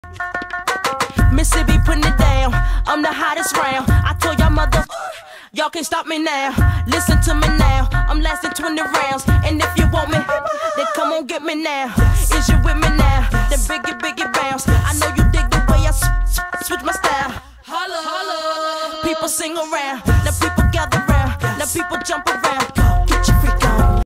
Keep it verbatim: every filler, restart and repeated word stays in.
Mississippi putting it down. I'm the hottest round. I told y'all mother, y'all can't stop me now. Listen to me now. I'm lasting twenty rounds. And if you want me, then come on get me now. Is you with me now? Then biggie, biggie bounce. I know you dig the way I switch my style. Holla, holla. People sing around. Now people gather round. Now people jump around.